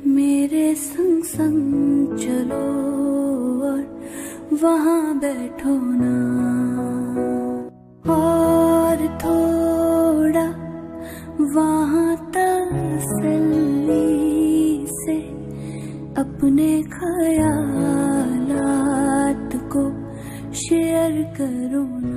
मेरे संग संग चलो और वहाँ बैठो ना, और थोड़ा वहाँ तसल्ली से अपने ख्यालात को शेयर करो ना।